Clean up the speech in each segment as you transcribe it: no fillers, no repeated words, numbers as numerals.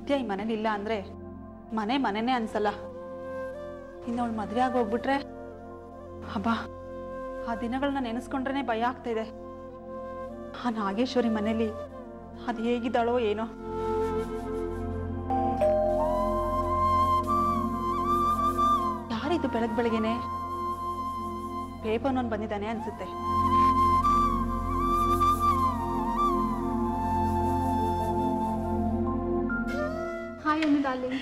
ನಿತ್ಯ ಈ ಮನೇಲಿಲ್ಲ ಅಂದರೆ ಮನೆನೇ ಅನ್ಸಲ್ಲ. ಇನ್ನು ಅವಳು ಮದುವೆ ಆಗಿ ಹೋಗ್ಬಿಟ್ರೆ ಹಬ್ಬ, ಆ ದಿನಗಳನ್ನ ನೆನೆಸ್ಕೊಂಡ್ರೆ ಭಯ ಆಗ್ತಾಯಿದೆ. ಆ ನಾಗೇಶ್ವರಿ ಮನೇಲಿ ಅದು ಹೇಗಿದ್ದಾಳೋ ಏನೋ. ಯಾರಿದು ಬೆಳಗ್ಗೆನೆ ಪೇಪರ್ನೊಂದು ಬಂದಿದ್ದಾನೆ ಅನ್ಸುತ್ತೆ. ಹಾಯ್ ಅನ್ನು ಡಾರ್ಲಿಂಗ್.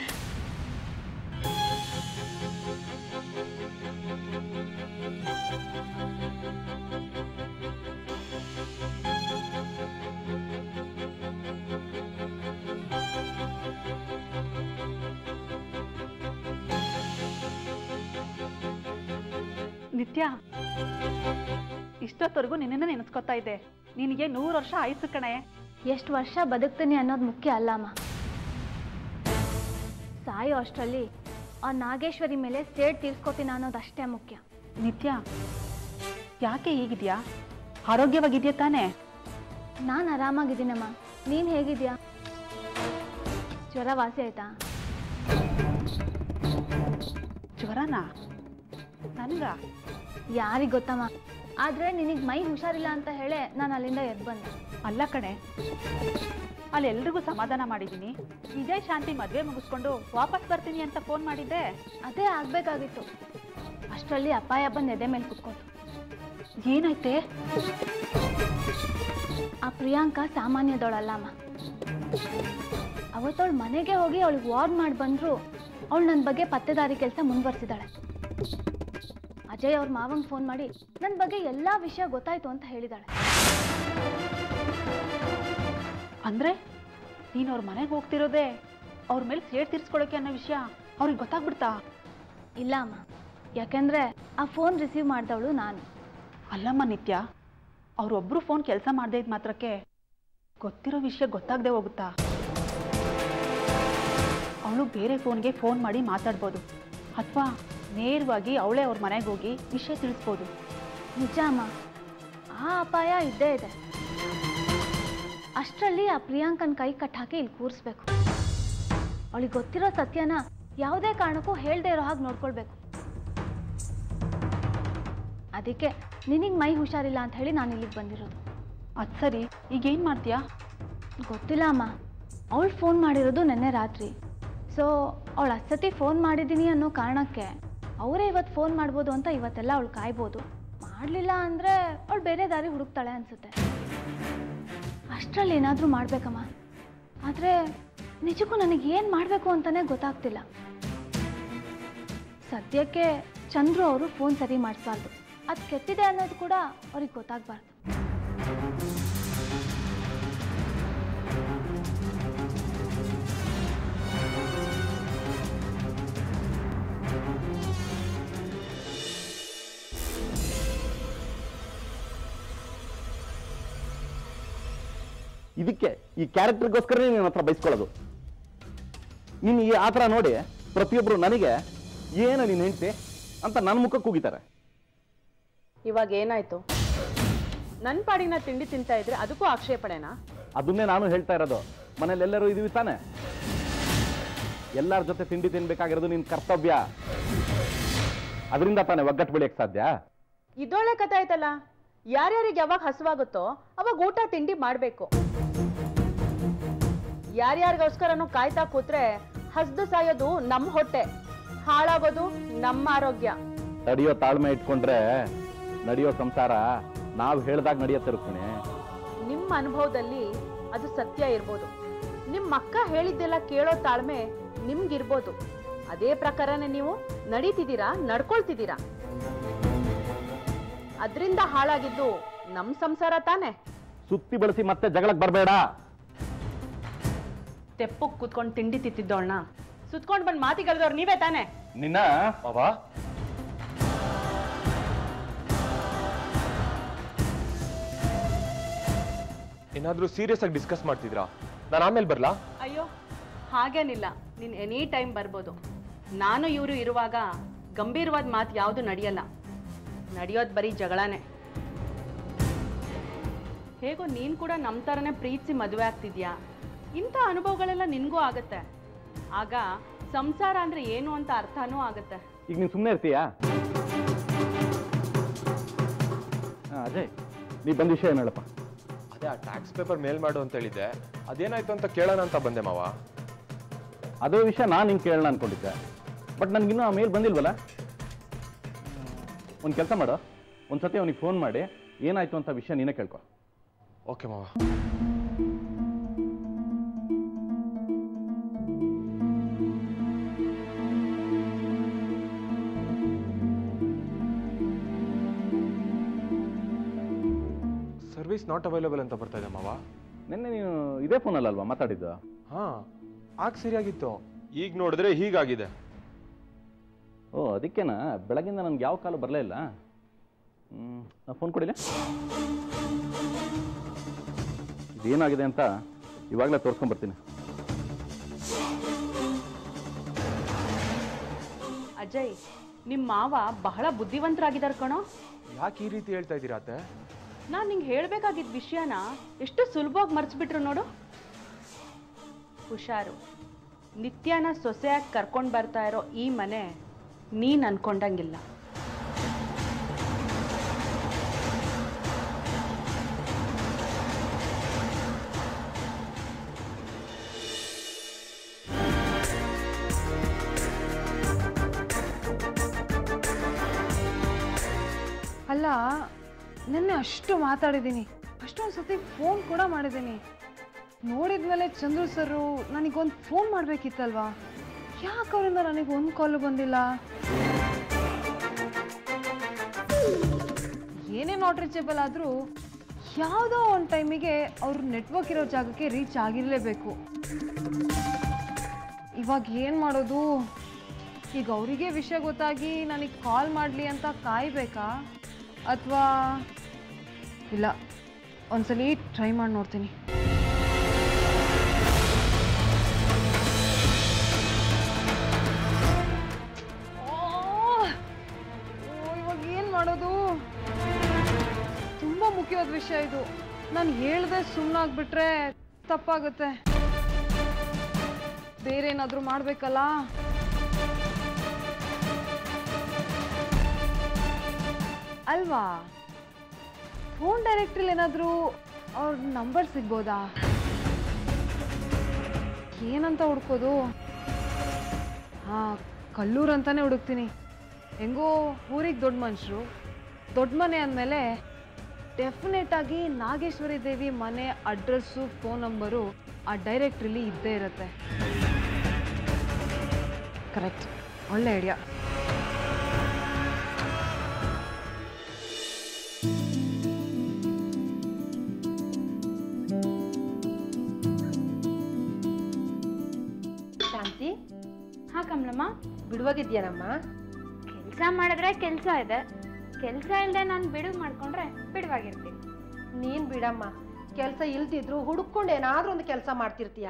ನಿತ್ಯ, ಇಷ್ಟೊತ್ತವರೆಗೂ ನಿನ್ನನ್ನು ನೆನೆಸ್ಕೊತಾ ಇದ್ದೆ. ನಿನಗೆ 100 ವರ್ಷ ಆಯ್ತು ಕಣೆ. ಎಷ್ಟು ವರ್ಷ ಬದುಕ್ತೀನಿ ಅನ್ನೋದು ಮುಖ್ಯ ಅಲ್ಲಮ್ಮ. ಸಾಯೋ ಅಷ್ಟರಲ್ಲಿ ಆ ನಾಗೇಶ್ವರಿ ಮೇಲೆ ಸೇಡ್ ತೀರ್ಸ್ಕೊತೀನಿ ಅನ್ನೋದು ಅಷ್ಟೇ ಮುಖ್ಯ. ನಿತ್ಯ, ಯಾಕೆ ಹೀಗಿದ್ಯಾ? ಆರೋಗ್ಯವಾಗಿದೆಯಾ ತಾನೇ? ನಾನು ಆರಾಮಾಗಿದ್ದೀನಮ್ಮ. ನೀನು ಹೇಗಿದ್ಯಾ? ಜ್ವರ ವಾಸಿ ಆಯ್ತಾ? ಜ್ವರನಾ? ನನಗ? ಯಾರಿಗೆ ಗೊತ್ತಮ್ಮ. ಆದರೆ ನಿನಗೆ ಮೈ ಹುಷಾರಿಲ್ಲ ಅಂತ ಹೇಳಿ ನಾನು ಅಲ್ಲಿಂದ ಎದ್ದು ಬಂದೆ. ಅಲ್ಲ ಕಣೆ, ಅಲ್ಲಿ ಎಲ್ರಿಗೂ ಸಮಾಧಾನ ಮಾಡಿದ್ದೀನಿ. ವಿಜಯ್ ಶಾಂತಿ ಮದುವೆ ಮುಗಿಸ್ಕೊಂಡು ವಾಪಸ್ ಬರ್ತೀನಿ ಅಂತ ಫೋನ್ ಮಾಡಿದ್ದೆ. ಅದೇ ಆಗಬೇಕಾಗಿತ್ತು. ಅಷ್ಟರಲ್ಲಿ ಅಪಾಯ ಬಂದು ಎದೆ ಮೇಲೆ ಕುತ್ಕೊತು. ಏನಾಯ್ತೆ? ಆ ಪ್ರಿಯಾಂಕಾ ಸಾಮಾನ್ಯದವಳಲ್ಲಮ್ಮ. ಅವತ್ತವಳು ಮನೆಗೆ ಹೋಗಿ ಅವಳಿಗೆ ವಾರ್ನ್ ಮಾಡಿ ಬಂದ್ರು ಅವಳು ನನ್ನ ಬಗ್ಗೆ ಪತ್ತೆದಾರಿ ಕೆಲಸ ಮುಂದುವರಿಸಿದಾಳೆ. ಅಜಯ್ ಅವ್ರ ಮಾವಂಗೆ ಫೋನ್ ಮಾಡಿ ನನ್ನ ಬಗ್ಗೆ ಎಲ್ಲ ವಿಷಯ ಗೊತ್ತಾಯ್ತು ಅಂತ ಹೇಳಿದಾಳೆ. ಅಂದ್ರೆ ನೀನು ಅವ್ರ ಮನೆಗೆ ಹೋಗ್ತಿರೋದೇ ಅವ್ರ ಮೇಲೆ ಸೇಡ್ ತೀರ್ಸ್ಕೊಳ್ಳೋಕೆ ಅನ್ನೋ ವಿಷಯ ಅವ್ರಿಗೆ ಗೊತ್ತಾಗ್ಬಿಡ್ತಾ? ಇಲ್ಲ ಅಮ್ಮ, ಯಾಕೆಂದ್ರೆ ಆ ಫೋನ್ ರಿಸೀವ್ ಮಾಡಿದವಳು ನಾನು. ಅಲ್ಲಮ್ಮ ನಿತ್ಯ, ಅವರೊಬ್ರು ಫೋನ್ ಕೆಲಸ ಮಾಡದೇ ಇದ್ದ ಮಾತ್ರಕ್ಕೆ ಗೊತ್ತಿರೋ ವಿಷಯ ಗೊತ್ತಾಗದೆ ಹೋಗುತ್ತಾ? ಅವಳು ಬೇರೆ ಫೋನ್ಗೆ ಫೋನ್ ಮಾಡಿ ಮಾತಾಡ್ಬೋದು, ಅಥವಾ ನೇರವಾಗಿ ಅವಳೇ ಅವ್ರ ಮನೆಗೆ ಹೋಗಿ ವಿಷಯ ತಿಳಿಸ್ಬೋದು. ನಿಜ ಅಮ್ಮ, ಆ ಅಪಾಯ ಇದ್ದೇ ಇದೆ. ಅಷ್ಟರಲ್ಲಿ ಆ ಪ್ರಿಯಾಂಕನ ಕೈ ಕಟ್ಟಾಕಿ ಇಲ್ಲಿ ಕೂರಿಸ್ಬೇಕು. ಅವಳಿಗೆ ಗೊತ್ತಿರೋ ಸತ್ಯನ ಯಾವುದೇ ಕಾರಣಕ್ಕೂ ಹೇಳ್ದೇ ಇರೋ ಹಾಗೆ ನೋಡ್ಕೊಳ್ಬೇಕು. ಅದಕ್ಕೆ ನಿನಗೆ ಮೈ ಹುಷಾರಿಲ್ಲ ಅಂತ ಹೇಳಿ ನಾನು ಇಲ್ಲಿಗೆ ಬಂದಿರೋದು. ಅದು ಸರಿ, ಈಗೇನು ಮಾಡ್ತೀಯಾ? ಗೊತ್ತಿಲ್ಲ ಅಮ್ಮ. ಅವಳು ಫೋನ್ ಮಾಡಿರೋದು ನೆನ್ನೆ ರಾತ್ರಿ. ಸೊ ಅವಳು ಅಸತಿ ಫೋನ್ ಮಾಡಿದ್ದೀನಿ ಅನ್ನೋ ಕಾರಣಕ್ಕೆ ಅವರೇ ಇವತ್ತು ಫೋನ್ ಮಾಡ್ಬೋದು ಅಂತ ಇವತ್ತೆಲ್ಲ ಅವಳು ಕಾಯ್ಬೋದು. ಮಾಡಲಿಲ್ಲ ಅಂದರೆ ಅವಳು ಬೇರೆ ದಾರಿ ಹುಡುಕ್ತಾಳೆ ಅನಿಸುತ್ತೆ. ಅಷ್ಟರಲ್ಲಿ ಏನಾದರೂ ಮಾಡಬೇಕಮ್ಮ. ಆದರೆ ನಿಜಕ್ಕೂ ನನಗೆ ಏನು ಮಾಡಬೇಕು ಅಂತಲೇ ಗೊತ್ತಾಗ್ತಿಲ್ಲ. ಸದ್ಯಕ್ಕೆ ಚಂದ್ರು ಅವರು ಫೋನ್ ಸರಿ ಮಾಡಿಸ್ಬಾರ್ದು. ಅದು ಕೆಟ್ಟಿದೆ ಅನ್ನೋದು ಕೂಡ ಅವ್ರಿಗೆ ಗೊತ್ತಾಗಬಾರ್ದು. ಇದಕ್ಕೆ ಈ ಕ್ಯಾರೆಕ್ಟರ್ಗೋಸ್ಕರ ನಿನ್ನ ಹತ್ರ ಬಯಸ್ಕೊಳ್ಳೋದು. ನೀನು ಈ ಆ ಥರ ನೋಡಿ ಪ್ರತಿಯೊಬ್ಬರು ನನಗೆ ಏನು ನೀನು ಹೆಂಡ್ತಿ ಅಂತ ನನ್ನ ಮುಖಕ್ಕೆ ಕೂಗಿತಾರೆ. ಇವಾಗ ಏನಾಯ್ತು? ನನ್ನ ಪಾಡಿನ ತಿಂಡಿ ತಿಂತಾ ಇದ್ರೆ ಅದಕ್ಕೂ ಆಕ್ಷೇಪಣೆನಾ? ಅದನ್ನೇ ನಾನು ಹೇಳ್ತಾ ಇರೋದು. ಮನೇಲಿ ಎಲ್ಲರೂ ಇದೀವಿ ತಾನೆ, ಎಲ್ಲರ ಜೊತೆ ತಿಂಡಿ ತಿನ್ಬೇಕಾಗಿರೋದು ನಿನ್ನ ಕರ್ತವ್ಯ. ಅದರಿಂದ ತಾನೇ ಒಗ್ಗಟ್ಟು ಬೆಳೆಯಕ್ಕೆ ಸಾಧ್ಯ. ಇದೊಳ್ಳೆ ಕಥೆ ಆಯ್ತಲ್ಲ. ಯಾರ್ಯಾರಿಗೆ ಯಾವಾಗ ಹಸುವಾಗುತ್ತೋ ಅವಾಗ ಊಟ ತಿಂಡಿ ಮಾಡಬೇಕು. ಯಾರ್ಯಾರಿಗೋಸ್ಕರನೂ ಕಾಯ್ತಾ ಕೂತ್ರೆ ಹಸ್ದು ಸಾಯೋದು ನಮ್ಮ ಹೊಟ್ಟೆ, ಹಾಳಾಗೋದು ನಮ್ಮ ಆರೋಗ್ಯ. ನಡೆಯೋ ತಾಳ್ಮೆ ಇಟ್ಕೊಂಡ್ರೆ ನಡೆಯೋ ಸಂಸಾರ ನಾವು ಹೇಳ್ದಾಗ ನಡೆಯುತ್ತಿರುತ್ತೇನೆ. ನಿಮ್ಮ ಅನುಭವದಲ್ಲಿ ಅದು ಸತ್ಯ ಇರ್ಬೋದು. ನಿಮ್ಮ ಅಕ್ಕ ಹೇಳಿದ್ದೆಲ್ಲ ಕೇಳೋ ತಾಳ್ಮೆ ನಿಮ್ಗಿರ್ಬೋದು. ಅದೇ ಪ್ರಕಾರನೇ ನೀವು ನಡೀತಿದ್ದೀರಾ, ನಡ್ಕೊಳ್ತಿದ್ದೀರಾ. ಅದರಿಂದ ಹಾಳಾಗಿದ್ದು ನಮ್ಮ ಸಂಸಾರ ತಾನೆ. ಸುತ್ತಿ ಬಳಸಿ ಮತ್ತೆ ಜಗಳಕ್ಕೆ ಬರಬೇಡ. ತೆಪ್ಪಕ್ಕೆ ಕೂತ್ಕೊಂಡು ತಿಂಡಿ ತಿತ್ತಿದ್ದೋಳ್ನ ಸುತ್ಕೊಂಡು ಬಂದು ಮಾತಿಗಲ್ದವ್ರು ನೀವೇ ತಾನೆ. ನಿನ್ನ ಬಾಬಾ ಏನಾದ್ರೂ ಸೀರಿಯಸ್ ಆಗಿ ಡಿಸ್ಕಸ್ ಮಾಡ್ತಿದ್ರಾ? ನಾನು ಆಮೇಲೆ ಬರ್ಲಾ? ಅಯ್ಯೋ ಹಾಗೇನಿಲ್ಲ, ನೀನ್ ಎನಿ ಟೈಮ್ ಬರ್ಬೋದು. ನಾನು ಇವರು ಇರುವಾಗ ಗಂಭೀರವಾದ ಮಾತು ಯಾವುದು ನಡೆಯಲ್ಲ. ನಡೆಯೋದು ಬರೀ ಜಗಳನೇ. ಹೇಗೋ ನೀನ್ ಕೂಡ ನಮ್ಮ ಥರನೇ ಪ್ರೀತಿಸಿ ಮದುವೆ ಆಗ್ತಿದ್ಯಾ. ಇಂಥ ಅನುಭವಗಳೆಲ್ಲ ನಿನ್ಗೂ ಆಗತ್ತೆ. ಆಗ ಸಂಸಾರ ಅಂದ್ರೆ ಏನು ಅಂತ ಅರ್ಥನೂ ಆಗುತ್ತೆ. ಈಗ ನೀನು ಸುಮ್ಮನೆ ಇರ್ತೀಯಾ? ಅಜಯ್, ನೀ ಬಂದ ವಿಷಯ ಏನು ಹೇಳಪ್ಪ? ಅದೇ ಆ ಟ್ಯಾಕ್ಸ್ ಪೇಪರ್ ಮೇಲ್ ಮಾಡು ಅಂತ ಹೇಳಿದ್ದೆ, ಅದೇನಾಯ್ತು ಅಂತ ಕೇಳೋಣ ಅಂತ ಬಂದೆ ಮಾವ. ಅದೇ ವಿಷಯ ನಾನು ನಿಂಗೆ ಕೇಳೋಣ ಅನ್ಕೊಂಡಿದ್ದೆ, ಬಟ್ ನನಗಿನ್ನೂ ಆ ಮೇಲ್ ಬಂದಿಲ್ವಲ್ಲ. ಒಂದು ಕೆಲಸ ಮಾಡು, ಒಂದ್ಸತಿ ಅವನಿಗೆ ಫೋನ್ ಮಾಡಿ ಏನಾಯ್ತು ಅಂತ ವಿಷಯ ನೀನೇ ಕೇಳ್ಕೊ. ಓಕೆ ಮಾವ. ಸರ್ವಿಸ್ ನಾಟ್ ಅವೈಲೇಬಲ್ ಅಂತ ಬರ್ತಾ ಇದೆ ಮಾವ. ನಿನ್ನೆ ನೀನು ಇದೇ ಫೋನಲ್ಲಲ್ವಾ ಮಾತಾಡಿದ್ದು? ಹಾ, ಆಗ ಸರಿಯಾಗಿತ್ತು, ಈಗ ನೋಡಿದ್ರೆ ಹೀಗಾಗಿದೆ. ಓ, ಅದಕ್ಕೇನಾ ಬೆಳಗಿಂದ ನನಗೆ ಯಾವ ಕಾಲು ಬರಲೇ ಇಲ್ಲ. ಫೋನ್ ಕೊಡಿಲ್ಲ, ಇದೇನಾಗಿದೆ ಅಂತ ಇವಾಗಲೇ ತೋರಿಸ್ಕೊಂಡ್ಬರ್ತೀನಿ. ಅಜಯ್, ನಿಮ್ಮ ಮಾವ ಬಹಳ ಬುದ್ಧಿವಂತರಾಗಿದ್ದಾರೆ ಕಣೋ. ಯಾಕೆ ಈ ರೀತಿ ಹೇಳ್ತಾ ಇದ್ದೀರಾ ಅತ್ತೆ? ನಾನು ನಿಂಗೆ ಹೇಳ್ಬೇಕಾಗಿದ್ದ ವಿಷಯನ ಎಷ್ಟು ಸುಲಭವಾಗಿ ಮರ್ಸ್ಬಿಟ್ರು ನೋಡು. ಹುಷಾರು, ನಿತ್ಯನ ಸೊಸೆಯಾಗಿ ಕರ್ಕೊಂಡು ಬರ್ತಾ ಇರೋ ಈ ಮನೆ ನೀನು ಅನ್ಕೊಂಡಂಗಿಲ್ಲ. ಅಲ್ಲ, ನಿನ್ನೆ ಅಷ್ಟು ಮಾತಾಡಿದ್ದೀನಿ, ಅಷ್ಟೊಂದು ಸತಿ ಫೋನ್ ಕೂಡ ಮಾಡಿದ್ದೀನಿ. ನೋಡಿದ್ಮೇಲೆ ಚಂದ್ರು ಸರು ನನಗೊಂದು ಫೋನ್ ಮಾಡಬೇಕಿತ್ತಲ್ವಾ? ಯಾಕೆ ಅವರಿಂದ ನನಗೆ ಒಂದು ಕಾಲು ಬಂದಿಲ್ಲ? ಏನೇ ನಾಟ್ ರೀಚೇಬಲ್ ಆದರೂ ಯಾವುದೋ ಒಂದು ಟೈಮಿಗೆ ಅವ್ರ ನೆಟ್ವರ್ಕ್ ಇರೋ ಜಾಗಕ್ಕೆ ರೀಚ್ ಆಗಿರಲೇಬೇಕು. ಇವಾಗ ಏನು ಮಾಡೋದು? ಈಗ ಅವರಿಗೆ ವಿಷಯ ಗೊತ್ತಾಗಿ ನನಗೆ ಕಾಲ್ ಮಾಡಲಿ ಅಂತ ಕಾಯಬೇಕಾ, ಅಥವಾ ಇಲ್ಲ ಒಂದ್ಸಲಿ ಟ್ರೈ ಮಾಡಿ ನೋಡ್ತೀನಿ. ಇವಾಗ ಏನು ಮಾಡೋದು? ತುಂಬ ಮುಖ್ಯವಾದ ವಿಷಯ ಇದು. ನಾನು ಹೇಳ್ದೆ ಸುಮ್ಮನಾಗ್ಬಿಟ್ರೆ ತಪ್ಪಾಗುತ್ತೆ. ಬೇರೆ ಏನಾದರೂ ಮಾಡಬೇಕಲ್ಲ. ಅಲ್ವಾ? ಫೋನ್ ಡೈರೆಕ್ಟ್ರಿಲಿ ಏನಾದರೂ ಅವ್ರ ನಂಬರ್ ಸಿಗ್ಬೋದಾ? ಏನಂತ ಹುಡ್ಕೋದು? ಹಾಂ, ಕಲ್ಲೂರು ಅಂತಾನೆ ಹುಡುಕ್ತೀನಿ. ಹೆಂಗೋ ಊರಿಗೆ ದೊಡ್ಡ ಮನುಷ್ಯರು, ದೊಡ್ಡ ಮನೆ ಅಂದಮೇಲೆ ಡೆಫಿನೆಟ್ ಆಗಿ ನಾಗೇಶ್ವರಿ ದೇವಿ ಮನೆ ಅಡ್ರೆಸ್ಸು ಫೋನ್ ನಂಬರು ಆ ಡೈರೆಕ್ಟ್ರಿಲಿ ಇದ್ದೇ ಇರುತ್ತೆ. ಕರೆಕ್ಟ್, ಒಳ್ಳೆ ಐಡಿಯಾ. ಶಾಂತಿ, ಹಾ ಕಮಲಮ್ಮ, ಬಿಡುವಾಗಿದ್ಯಾನಮ್ಮ? ಕೆಲಸ ಮಾಡಿದ್ರೆ ಕೆಲಸ ಇದೆ, ಕೆಲಸ ಇಲ್ಲದೆ ನಾನು ಬಿಡುವು ಮಾಡ್ಕೊಂಡ್ರೆ ಬಿಡುವಾಗಿರ್ತೀನಿ. ನೀನ್ ಬಿಡಮ್ಮ, ಕೆಲಸ ಇಲ್ದಿದ್ರು ಹುಡುಕೊಂಡು ಏನಾದ್ರೂ ಒಂದು ಕೆಲಸ ಮಾಡ್ತಿರ್ತೀಯ.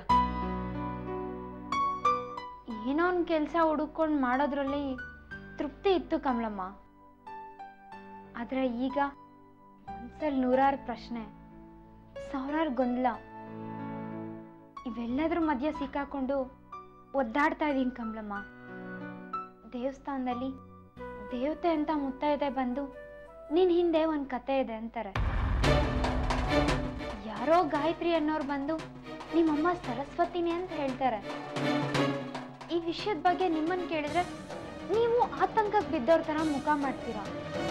ಏನೋ ಒಂದು ಕೆಲಸ ಹುಡುಕೊಂಡು ಮಾಡೋದ್ರಲ್ಲಿ ತೃಪ್ತಿ ಇತ್ತು ಕಮಲಮ್ಮ. ಆದರೆ ಈಗ ಒಂದ್ಸಲ ನೂರಾರು ಪ್ರಶ್ನೆ, ಸಾವಿರಾರು ಗೊಂದಲ, ಇವೆಲ್ಲದ್ರ ಮಧ್ಯೆ ಸಿಕ್ಕಾಕೊಂಡು ಒದ್ದಾಡ್ತಾ ಇದ್ದೀನಿ ಕಮಲಮ್ಮ. ದೇವಸ್ಥಾನದಲ್ಲಿ ದೇವತೆ ಅಂತ ಮುತ್ತೈದೆ ಬಂದು ನಿನ್ನ ಹಿಂದೆ ಒಂದು ಕತೆ ಇದೆ ಅಂತಾರೆ. ಯಾರೋ ಗಾಯತ್ರಿ ಅನ್ನೋರು ಬಂದು ನಿಮ್ಮಮ್ಮ ಸರಸ್ವತಿನಿ ಅಂತ ಹೇಳ್ತಾರೆ. ಈ ವಿಷಯದ ಬಗ್ಗೆ ನಿಮ್ಮನ್ನು ಕೇಳಿದ್ರೆ ನೀವು ಆತಂಕಕ್ಕೆ ಬಿದ್ದವ್ರ ಥರ ಮುಖ ಮಾಡ್ತೀರಾ.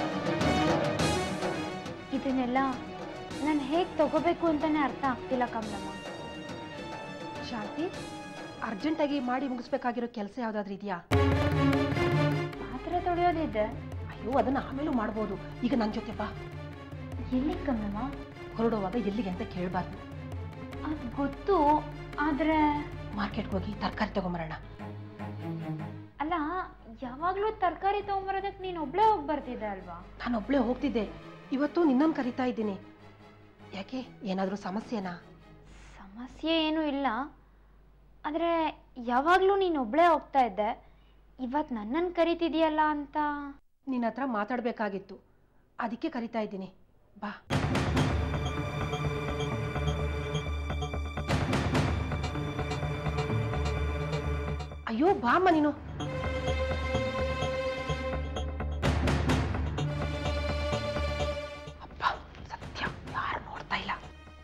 ಇದನ್ನೆಲ್ಲ ನಾನು ಹೇಗೆ ತಗೋಬೇಕು ಅಂತಾನೆ ಅರ್ಥ ಆಗ್ತಿಲ್ಲ ಕಮಲಮ್ಮ. ಶಾಂತಿ, ಅರ್ಜೆಂಟಾಗಿ ಮಾಡಿ ಮುಗಿಸ್ಬೇಕಾಗಿರೋ ಕೆಲಸ ಯಾವ್ದಾದ್ರು ಇದೆಯಾ? ಪಾತ್ರೆ ತೊಳೆಯೋದಿದೆ. ಅಯ್ಯೋ, ಅದನ್ನ ಆಮೇಲೂ ಮಾಡ್ಬೋದು. ಈಗ ನನ್ನ ಜೊತೆ ಬಾ. ಎಲ್ಲಿ ಕಮಲಮ್ಮ? ಹೊರಡುವಾಗ ಎಲ್ಲಿಗೆ ಅಂತ ಕೇಳಬಾರ್ದು. ಅದು ಗೊತ್ತು, ಆದರೆ ಮಾರ್ಕೆಟ್ಗೆ ಹೋಗಿ ತರಕಾರಿ ತಗೊಂಬರೋಣ. ಅಲ್ಲ, ಯಾವಾಗಲೂ ತರಕಾರಿ ತೊಗೊಂಬರೋದಕ್ಕೆ ನೀನು ಒಬ್ಳೇ ಹೋಗಿ ಬರ್ತಿದ್ದೆ ಅಲ್ವಾ? ನಾನು ಒಬ್ಳೇ ಹೋಗ್ತಿದ್ದೆ, ಇವತ್ತು ನಿನ್ನನ್ನು ಕರಿತಾ ಇದ್ದೀನಿ. ಯಾಕೆ, ಏನಾದರೂ ಸಮಸ್ಯೆನಾ? ಸಮಸ್ಯೆ ಏನೂ ಇಲ್ಲ, ಆದರೆ ಯಾವಾಗಲೂ ನೀನು ಒಬ್ಳೇ ಹೋಗ್ತಾ ಇದ್ದೆ, ಇವತ್ತು ನನ್ನನ್ನು ಕರಿತಿದೆಯಲ್ಲ ಅಂತ. ನಿನ್ನ ಹತ್ರ ಮಾತಾಡಬೇಕಾಗಿತ್ತು, ಅದಕ್ಕೆ ಕರಿತಾ ಇದ್ದೀನಿ. ಬಾ. ಅಯ್ಯೋ ಬಾಮ್ಮ ನೀನು. ಅಪ್ಪ ಸತ್ಯ ಯಾರು ನೋಡ್ತಾ ಇಲ್ಲ.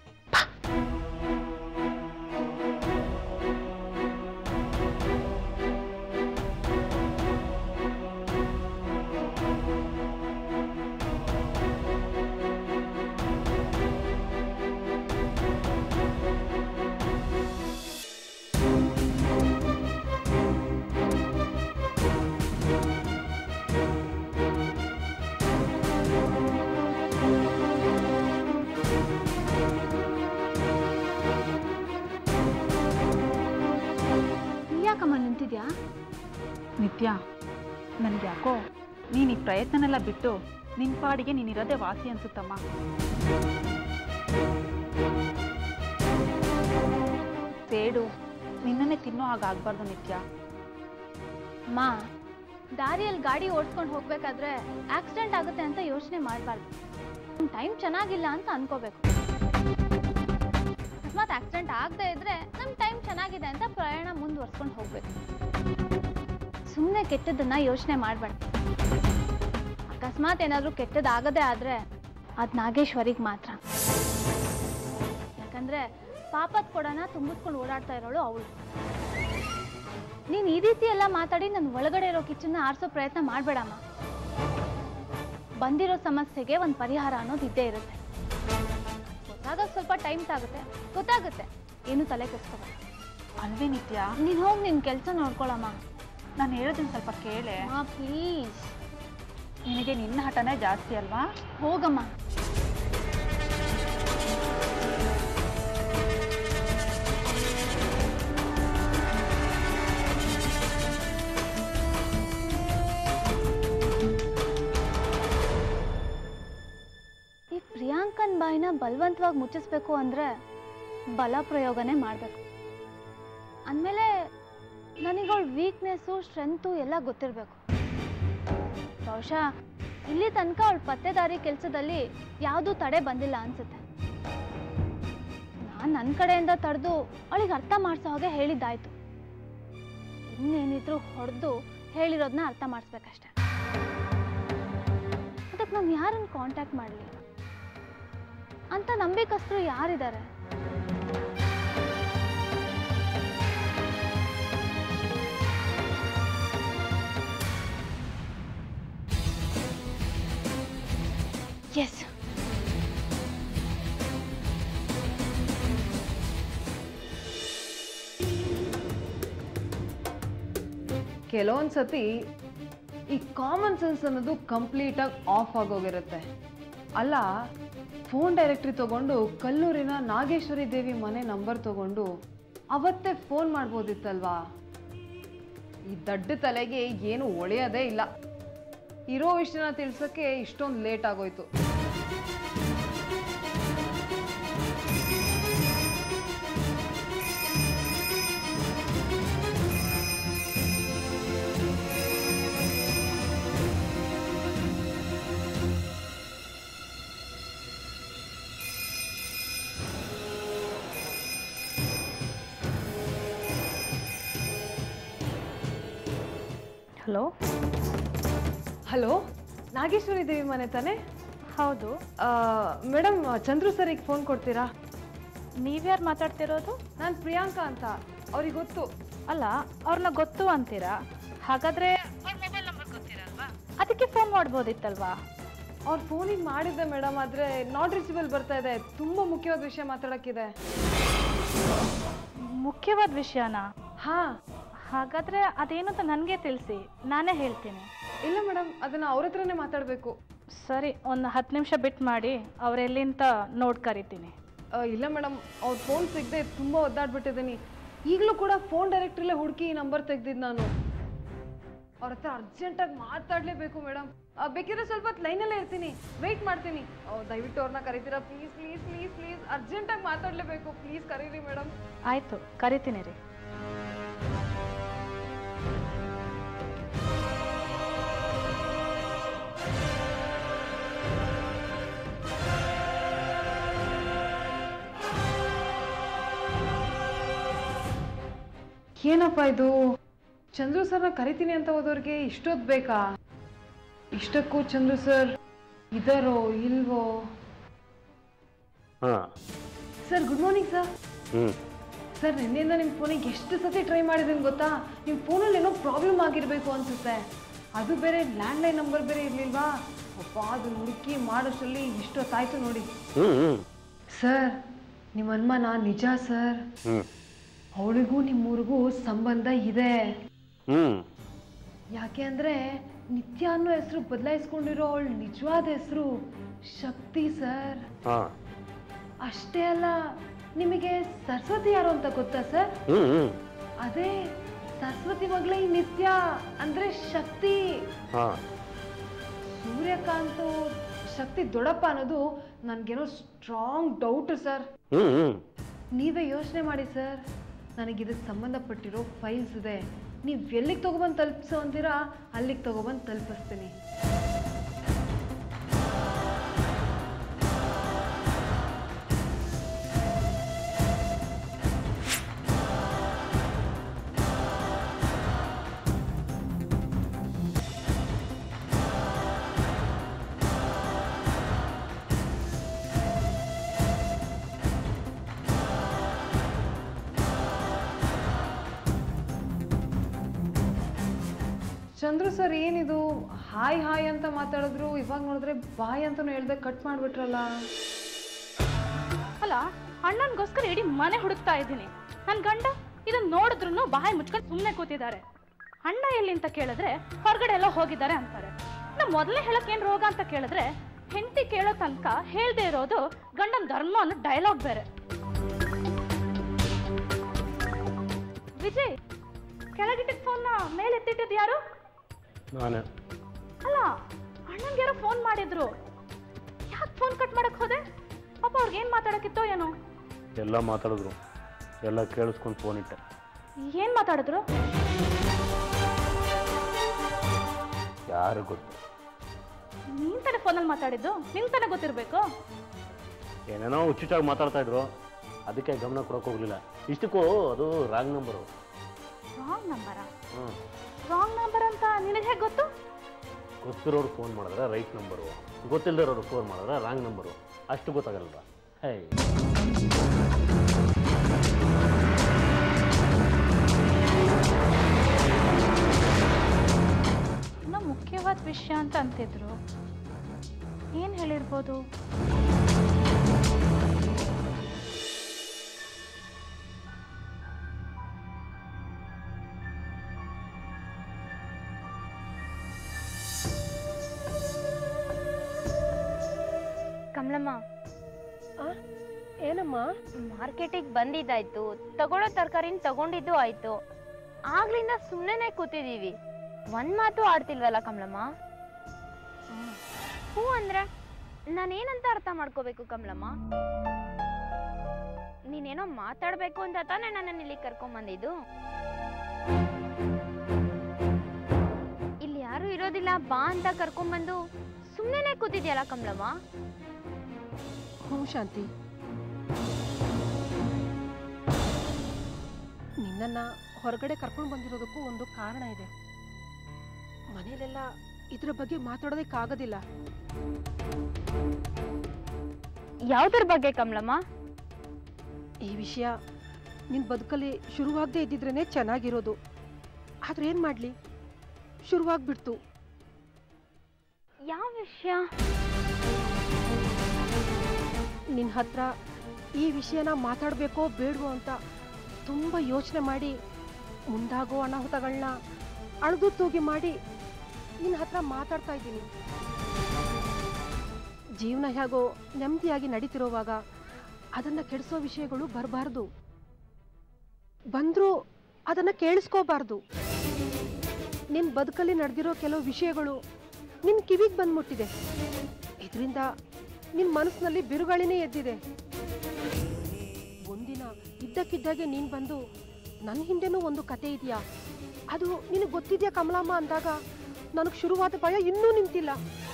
ಯಾಕಮ್ಮ ನಿಂತಿದ್ಯಾ? ನಿತ್ಯ, ನನಗೆ ಯಾಕೋ ನೀನು ಈ ಪ್ರಯತ್ನನೆಲ್ಲ ಬಿಟ್ಟು ನಿನ್ನ ಪಾಡಿಗೆ ನೀನಿರೋದೇ ವಾಸಿ ಅನ್ಸುತ್ತಮ್ಮ. ಸೇಡು ನಿನ್ನನ್ನೇ ತಿನ್ನೋ ಹಾಗಾಗಬಾರ್ದು ನಿತ್ಯ. ಅಮ್ಮ, ದಾರಿಯಲ್ಲಿ ಗಾಡಿ ಓಡಿಸ್ಕೊಂಡು ಹೋಗ್ಬೇಕಾದ್ರೆ ಆಕ್ಸಿಡೆಂಟ್ ಆಗುತ್ತೆ ಅಂತ ಯೋಚನೆ ಮಾಡಬಾರ್ದು. ನಮ್ಮ ಟೈಮ್ ಚೆನ್ನಾಗಿಲ್ಲ ಅಂತ ಅನ್ಕೋಬೇಕು. ಅಕಸ್ಮಾತ್ ಆಕ್ಸಿಡೆಂಟ್ ಆಗದೆ ಇದ್ರೆ ನಮ್ಮ ಟೈಮ್ ಚೆನ್ನಾಗಿದೆ ಅಂತ ಪ್ರಯಾಣ ಮುಂದುವರ್ಸ್ಕೊಂಡು ಹೋಗ್ಬೇಕು. ಸುಮ್ಮನೆ ಕೆಟ್ಟದನ್ನ ಯೋಚನೆ ಮಾಡಬಾರ್ದು. ಅಕಸ್ಮಾತ್ ಏನಾದರೂ ಕೆಟ್ಟದಾಗದೇ ಆದರೆ ಅದು ನಾಗೇಶ್ವರಿಗೆ ಮಾತ್ರ. ಯಾಕಂದ್ರೆ ಪಾಪದ ಕೊಡನ ತುಂಬಿಸ್ಕೊಂಡು ಓಡಾಡ್ತಾ ಇರೋಳು ಅವಳು. ನೀನು ಈ ರೀತಿ ಎಲ್ಲ ಮಾತಾಡಿ ನನ್ನ ಒಳಗಡೆ ಇರೋ ಕಿಚ್ಚನ್ನ ಆರಿಸೋ ಪ್ರಯತ್ನ ಮಾಡಬೇಡಮ್ಮ. ಬಂದಿರೋ ಸಮಸ್ಯೆಗೆ ಒಂದು ಪರಿಹಾರ ಅನ್ನೋದು ಇದ್ದೇ ಇರುತ್ತೆ. ಗೊತ್ತಾಗ ಸ್ವಲ್ಪ ಟೈಮ್ ಗೊತ್ತಾಗುತ್ತೆ. ಏನು ತಲೆ ಕೆಡಿಸ್ಕೋಬೇಡ. ಅಲ್ವೇ ನಿತ್ಯ, ನೀನು ಹೋಗಿ ನಿನ್ನ ಕೆಲಸ ನೋಡ್ಕೊಳಮ್ಮ. ನಾನು ಹೇಳೋದನ್ನ ಸ್ವಲ್ಪ ಕೇಳೆ ಪ್ಲೀಸ್. ನಿನಗೆ ನಿನ್ನ ಹಠನೇ ಜಾಸ್ತಿ ಅಲ್ವಾ? ಹೋಗಮ್ಮ. ಈ ಪ್ರಿಯಾಂಕನ್ ಬಾಯಿನ ಬಲವಂತವಾಗಿ ಮುಚ್ಚಿಸ್ಬೇಕು ಅಂದ್ರೆ ಬಲ ಪ್ರಯೋಗನೇ ಮಾಡಬೇಕು. ಅಂದಮೇಲೆ ನನಗವಳ ವೀಕ್ನೆಸ್ಸು ಸ್ಟ್ರೆಂತು ಎಲ್ಲ ಗೊತ್ತಿರಬೇಕು. ಬಹುಶಃ ಇಲ್ಲಿ ತನಕ ಅವಳ ಪತ್ತೆದಾರಿ ಕೆಲಸದಲ್ಲಿ ಯಾವುದೂ ತಡೆ ಬಂದಿಲ್ಲ ಅನ್ಸುತ್ತೆ. ನಾನು ನನ್ನ ಕಡೆಯಿಂದ ತಡೆದು ಅವಳಿಗೆ ಅರ್ಥ ಮಾಡಿಸೋ ಹಾಗೆ ಹೇಳಿದ್ದಾಯ್ತು. ಇನ್ನೇನಿದ್ರು ಹೊಡೆದು ಹೇಳಿರೋದನ್ನ ಅರ್ಥ ಮಾಡಿಸ್ಬೇಕಷ್ಟೆ. ಅದಕ್ಕೆ ನಾನು ಯಾರನ್ನು ಕಾಂಟ್ಯಾಕ್ಟ್ ಮಾಡಲಿ ಅಂತ ನಂಬಿಕಸ್ತರು ಯಾರಿದ್ದಾರೆ? ಎಸ್, ಕೆಲವೊಂದು ಸತಿ ಈ ಕಾಮನ್ ಸೆನ್ಸ್ ಅನ್ನೋದು ಕಂಪ್ಲೀಟಾಗಿ ಆಫ್ ಆಗೋಗಿರುತ್ತೆ. ಅಲ್ಲ, ಫೋನ್ ಡೈರೆಕ್ಟ್ರಿ ತಗೊಂಡು ಕಲ್ಲೂರಿನ ನಾಗೇಶ್ವರಿ ದೇವಿ ಮನೆ ನಂಬರ್ ತಗೊಂಡು ಅವತ್ತೇ ಫೋನ್ ಮಾಡ್ಬೋದಿತ್ತಲ್ವಾ? ಈ ದಡ್ಡ ತಲೆಗೆ ಏನು ಒಳೆಯೋದೇ ಇಲ್ಲ. ಇರೋ ವಿಷಯನ ತಿಳ್ಸೋಕ್ಕೆ ಇಷ್ಟೊಂದು ಲೇಟ್ ಆಗೋಯ್ತು. ಹಲೋ ಹಲೋ, ನಾಗೇಶ್ವರಿ ದೇವಿ ಮನೆ ತಾನೆ? ಹೌದು. ಮೇಡಮ್, ಚಂದ್ರು ಸರಿಗೆ ಫೋನ್ ಕೊಡ್ತೀರಾ? ನೀವ್ಯಾರು ಮಾತಾಡ್ತಿರೋದು? ನಾನು ಪ್ರಿಯಾಂಕಾ ಅಂತ. ಅವ್ರಿಗೆ ಗೊತ್ತು. ಅಲ್ಲ, ಅವ್ರನ್ನ ಗೊತ್ತು ಅಂತೀರಾ? ಹಾಗಾದ್ರೆ ಅವ್ರ ಮೊಬೈಲ್ ನಂಬರ್ ಗೊತ್ತಿರಲ್ವಾ? ಅದಕ್ಕೆ ಫೋನ್ ಮಾಡ್ಬೋದಿತ್ತಲ್ವಾ? ಅವ್ರ ಫೋನಿಗೆ ಮಾಡಿದ್ದೆ ಮೇಡಮ್, ಆದರೆ ನಾಟ್ ರೀಚಬಲ್ ಬರ್ತಾ ಇದೆ. ತುಂಬ ಮುಖ್ಯವಾದ ವಿಷಯ ಮಾತಾಡೋಕ್ಕಿದೆ. ಮುಖ್ಯವಾದ ವಿಷಯನಾ? ಹಾಂ. ಹಾಗಾದ್ರೆ ಅದೇನು ಅಂತ ನನಗೆ ತಿಳಿಸಿ, ನಾನೇ ಹೇಳ್ತೀನಿ. ಇಲ್ಲ ಮೇಡಮ್, ಅದನ್ನು ಅವ್ರ ಹತ್ರನೇ ಮಾತಾಡಬೇಕು. ಸರಿ, ಒಂದು 10 ನಿಮಿಷ ಬಿಟ್ಟು ಮಾಡಿ ಅವರೆಲ್ಲಿಂತ ನೋಡಿ ಕರಿತೀನಿ. ಇಲ್ಲ ಮೇಡಮ್, ಅವ್ರ ಫೋನ್ ಸಿಗದೆ ತುಂಬ ಒದ್ದಾಡ್ಬಿಟ್ಟಿದ್ದೀನಿ. ಈಗಲೂ ಕೂಡ ಫೋನ್ ಡೈರೆಕ್ಟ್ರಲ್ಲೇ ಹುಡುಕಿ ಈ ನಂಬರ್ ತೆಗ್ದಿದ್ದು ನಾನು. ಅವ್ರ ಹತ್ರ ಅರ್ಜೆಂಟಾಗಿ ಮಾತಾಡಲೇಬೇಕು ಮೇಡಮ್. ಬೇಕಿದ್ರೆ ಸ್ವಲ್ಪ ಹೊತ್ತು ಲೈನಲ್ಲೇ ಇರ್ತೀನಿ, ವೆಯ್ಟ್ ಮಾಡ್ತೀನಿ. ದಯವಿಟ್ಟು ಅವ್ರನ್ನ ಕರಿತೀರಾ? ಪ್ಲೀಸ್ ಪ್ಲೀಸ್ ಪ್ಲೀಸ್ ಪ್ಲೀಸ್, ಅರ್ಜೆಂಟಾಗಿ ಮಾತಾಡಲೇಬೇಕು. ಪ್ಲೀಸ್ ಕರೀರಿ ಮೇಡಮ್. ಆಯಿತು, ಕರಿತೀನಿ ರೀ. ಏನಪ್ಪ ಇದು? ಚಂದ್ರು ಸರ್ನ ಕರಿತೀನಿ ಅಂತ ಹೋದವ್ರಿಗೆ ಇಷ್ಟೊತ್ತು ಬೇಕಾ? ಇಷ್ಟಕ್ಕೂ ಚಂದ್ರು ಸರ್ ಇದಾರೋ ಇಲ್ವೋ? Sir good morning sir. Sir ನಿನ್ನೆಯಿಂದ ನಿಮ್ಮ ಫೋನಿಗೆ ಎಷ್ಟು ಸತಿ ಟ್ರೈ ಮಾಡಿದ್ದೀನಿ ಗೊತ್ತಾ? ನಿಮ್ಮ ಫೋನಲ್ಲಿ ಏನೋ ಪ್ರಾಬ್ಲಮ್ ಆಗಿರಬೇಕು ಅನ್ಸುತ್ತೆ. ಅದು ಬೇರೆ ಲ್ಯಾಂಡ್ಲೈನ್ ನಂಬರ್ ಬೇರೆ ಇರಲಿಲ್ವಾ? ಅಪ್ಪ ಅದು ಹುಡುಕಿ ಮಾಡೋಷ್ಟರಲ್ಲಿ ಇಷ್ಟೊತ್ತಾಯ್ತು ನೋಡಿ. ಸರ್ ನಿಮ್ಮ ಅನುಮಾನ ನಿಜ ಸರ್. ಅವಳಿಗೂ ನಿಮ್ಮೂರಿಗೂ ಸಂಬಂಧ ಇದೆ. ಯಾಕೆ ಅಂದ್ರೆ ನಿತ್ಯ ಅನ್ನೋ ಹೆಸರು ಬದಲಾಯಿಸ್ಕೊಂಡಿರೋ ಅವಳ ನಿಜವಾದ ಹೆಸರು ಶಕ್ತಿ ಸರ್. ಅಷ್ಟೇ ಅಲ್ಲ, ನಿಮಗೆ ಸರಸ್ವತಿ ಯಾರು ಅಂತ ಗೊತ್ತಾ ಸರ್? ಅದೇ ಸರಸ್ವತಿ ಮಗಳೇ ಈ ನಿತ್ಯ ಅಂದ್ರೆ ಶಕ್ತಿ. ಸೂರ್ಯಕಾಂತ್ ಶಕ್ತಿ ದೊಡ್ಡಪ್ಪ ಅನ್ನೋದು ನನ್ಗೇನೋ ಸ್ಟ್ರಾಂಗ್ ಡೌಟ್ ಸರ್. ನೀವೇ ಯೋಚನೆ ಮಾಡಿ ಸರ್. ನನಗಿದಕ್ಕೆ ಸಂಬಂಧಪಟ್ಟಿರೋ ಫೈಲ್ಸ್ ಇದೆ. ನೀವು ಎಲ್ಲಿಗೆ ತಗೊಬಂದು ತಲುಪಿಸೋ ಅಂತೀರಾ ಅಲ್ಲಿಗೆ ತಗೊಬಂದು ತಲುಪಿಸ್ತೀನಿ. ಚಂದ್ರು ಸರ್ ಏನಿದು ಹಾಯ್ ಹಾಯ್ ಅಂತ ಮಾತಾಡಿದ್ರು, ಇವಾಗ ನೋಡಿದ್ರೆ ಬಾಯ್ ಅಂತಾನು ಹೇಳ್ದೆ ಕಟ್ ಮಾಡ್ಬಿಟ್ರಲ್ಲ. ಅಲ್ಲ, ಅಣ್ಣನಿಗೋಸ್ಕರ ಇಡೀ ಮನೆ ಹುಡುಕ್ತಾ ಇದ್ದೀನಿ. ನನ್ನ ಗಂಡ ಇದನ್ನ ನೋಡಿದ್ರು ಬಾಯಿ ಮುಚ್ಕೊಂಡು ಸುಮ್ಮನೆ ಕೂತಿದ್ದಾರೆ. ಅಣ್ಣ ಎಲ್ಲಿ ಅಂತ ಕೇಳಿದ್ರೆ ಹೊರಗಡೆ ಎಲ್ಲ ಹೋಗಿದ್ದಾರೆ ಅಂತಾರೆ. ನಾ ಮೊದಲೇ ಹೇಳಕ್ಕೇನು ರೋಗ ಅಂತ ಕೇಳಿದ್ರೆ ಹೆಂಡತಿ ಕೇಳೋ ತನಕ ಹೇಳ್ದೆ ಇರೋದು ಗಂಡನ ಧರ್ಮ ಅನ್ನೋ ಡೈಲಾಗ್ ಬೇರೆ. ವಿಜಯ್, ಕೆಳಗಿಟ್ಟಿದ್ದ ಫೋನ್ನ ಮೇಲೆ ಎತ್ತಿಟ್ಟಿದ್ದು ಯಾರು? ನಾನೇ. ಅಲ್ಲ, ಅಣ್ಣನ್ಗೆ ಯಾರೋ ಫೋನ್ ಮಾಡಿದ್ರು. ಯಾಕೆ ಫೋನ್ ಕಟ್ ಮಾಡಕ್ ಹೋದೆ? ಪಾಪ ಅವ್ರಿಗೇನು ಮಾತಾಡೋಕ್ಕಿತ್ತೋ ಏನೋ. ಎಲ್ಲ ಮಾತಾಡಿದ್ರು, ಎಲ್ಲ ಕೇಳಿಸ್ಕೊಂಡು ಫೋನ್ ಇಟ್ಟೆ. ಏನು ಮಾತಾಡಿದ್ರು? ಯಾರು ಗೊತ್ತು? ನೀನ್ ತಾನೇ ಫೋನಲ್ಲಿ ಮಾತಾಡಿದ್ದು, ನಿನ್ ತಾನೇ ಗೊತ್ತಿರಬೇಕು. ಏನೇನೋ ಹುಚ್ಚುಚ್ಚಾಗಿ ಮಾತಾಡ್ತಾ ಇದ್ರು, ಅದಕ್ಕೆ ಗಮನ ಕೊಡೋಕೆ ಹೋಗ್ಲಿಲ್ಲ. ಇಷ್ಟಕ್ಕೂ ಅದು ರಾಂಗ್ ನಂಬರು. ರಾಂಗ್ ನಂಬರಾ? ರಾಂಗ್ ನಂಬರ್ ಅಂತ ನಿನಗೆ ಹೇಗೆ ಗೊತ್ತು? ಗೊತ್ತಿರೋರು ಫೋನ್ ಮಾಡಿದ್ರೆ ರೈಟ್ ನಂಬರು, ಗೊತ್ತಿಲ್ಲದಿರೋರು ಫೋನ್ ಮಾಡಿದ್ರೆ ರಾಂಗ್ ನಂಬರು. ಅಷ್ಟು ಗೊತ್ತಾಗಲ್ವಾ? ಹೇ, ಇನ್ನೂ ಮುಖ್ಯವಾದ ವಿಷಯ ಅಂತ ಅಂತಿದ್ರು. ಏನು ಹೇಳಿರ್ಬೋದು? ಕಮಲಮ್ಮ, ಏನಮ್ಮ? ಮಾರ್ಕೆಟಿಗೆ ಬಂದಿದ್ದಾಯ್ತು, ತಗೊಳ್ಳೋ ತರಕಾರಿನ ತಗೊಂಡಿದ್ದು ಆಯ್ತು. ಆಗ್ಲಿಂದ ಸುಮ್ಮನೆ ಕೂತಿದೀವಿ, ಒಂದ್ ಮಾತು ಆಡ್ತಿಲ್ವಲ್ಲ ಕಮಲಮ್ಮ. ಹೂ ಅಂದ್ರೆ ನಾನೇನಂತ ಅರ್ಥ ಮಾಡ್ಕೋಬೇಕು ಕಮಲಮ್ಮ? ನೀನೇನೋ ಮಾತಾಡ್ಬೇಕು ಅಂತ ತಾನೇ ನನ್ನನ್ನು ಇಲ್ಲಿ ಕರ್ಕೊಂಬಂದಿದ್ದು. ಇಲ್ಲಿ ಯಾರು ಇರೋದಿಲ್ಲ ಬಾ ಅಂತ ಕರ್ಕೊಂಬಂದು ಸುಮ್ಮನೆ ಕೂತಿದ್ಯಲ್ಲ ಕಮಲಮ್ಮ. ಹ್ಞೂ ಶಾಂತಿ, ನಿನ್ನನ್ನು ಹೊರಗಡೆ ಕರ್ಕೊಂಡು ಬಂದಿರೋದಕ್ಕೂ ಒಂದು ಕಾರಣ ಇದೆ. ಮನೇಲೆಲ್ಲ ಇದ್ರ ಬಗ್ಗೆ ಮಾತಾಡೋದಕ್ಕಾಗೋದಿಲ್ಲ. ಯಾವುದ್ರ ಬಗ್ಗೆ ಕಮಲಮ್ಮ? ಈ ವಿಷಯ ನಿನ್ನ ಬದುಕಲ್ಲಿ ಶುರುವಾಗದೇ ಇದ್ದಿದ್ರೇ ಚೆನ್ನಾಗಿರೋದು. ಆದ್ರೆ ಏನು ಮಾಡಲಿ, ಶುರುವಾಗ್ಬಿಡ್ತು. ಯಾವ ವಿಷಯ? ನಿನ್ನ ಹತ್ರ ಈ ವಿಷಯನ ಮಾತಾಡಬೇಕೋ ಬೇಡವೋ ಅಂತ ತುಂಬ ಯೋಚನೆ ಮಾಡಿ ಮುಂದಾಗೋ ಅನಾಹುತಗಳನ್ನ ಅಳೆದು ತೂಗಿ ಮಾಡಿ ನಿನ್ನ ಹತ್ರ ಮಾತಾಡ್ತಾ ಇದ್ದೀನಿ. ಜೀವನ ಹೇಗೋ ನೆಮ್ಮದಿಯಾಗಿ ನಡೀತಿರೋವಾಗ ಅದನ್ನು ಕೆಡಿಸೋ ವಿಷಯಗಳು ಬರಬಾರ್ದು. ಬಂದರೂ ಅದನ್ನು ಕೇಳಿಸ್ಕೋಬಾರ್ದು. ನಿನ್ನ ಬದುಕಲ್ಲಿ ನಡೆದಿರೋ ಕೆಲವು ವಿಷಯಗಳು ನಿನ್ನ ಕಿವಿಗೆ ಬಂದ್ಬಿಟ್ಟಿದೆ. ಇದರಿಂದ ನಿನ್ನ ಮನಸ್ಸಿನಲ್ಲಿ ಬಿರುಗಾಳಿನೇ ಎದ್ದಿದೆ. ಒಂದಿನ ಇದ್ದಕ್ಕಿದ್ದಾಗೆ ನೀನು ಬಂದು ನನ್ನ ಹಿಂದೆನೂ ಒಂದು ಕತೆ ಇದೆಯಾ, ಅದು ನಿನಗೆ ಗೊತ್ತಿದೆಯಾ ಕಮಲಮ್ಮ ಅಂದಾಗ ನನಗೆ ಶುರುವಾದ ಭಯ ಇನ್ನೂ ನಿಂತಿಲ್ಲ.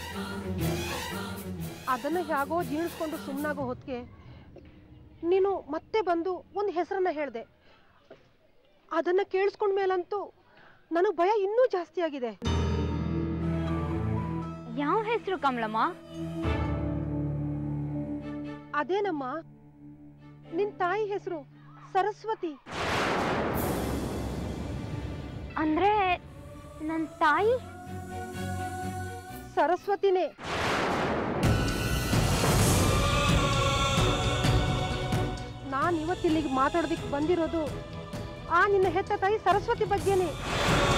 ಅದನ್ನು ಹೇಗೋ ಜೀರ್ಣಿಸ್ಕೊಂಡು ಸುಮ್ಮನಾಗೋ ಹೊತ್ತಿಗೆ ನೀನು ಮತ್ತೆ ಬಂದು ಒಂದು ಹೆಸರನ್ನ ಹೇಳಿದೆ. ಅದನ್ನು ಕೇಳಿಸ್ಕೊಂಡ ಮೇಲಂತೂ ನನಗೆ ಭಯ ಇನ್ನೂ ಜಾಸ್ತಿ ಆಗಿದೆ. ಯಾವ ಹೆಸರು ಕಮಲಮ್ಮ? ಅದೇನಮ್ಮ, ನಿನ್ ತಾಯಿ ಹೆಸರು ಸರಸ್ವತಿ. ಅಂದ್ರೆ ನನ್ನ ತಾಯಿ ಸರಸ್ವತಿನೇ. ನಾನು ಇವತ್ತಿಲ್ಲಿಗೆ ಮಾತಾಡೋದಿಕ್ ಬಂದಿರೋದು ಆ ನಿನ್ನ ಹೆತ್ತ ತಾಯಿ ಸರಸ್ವತಿ ಬಗ್ಗೆನೇ.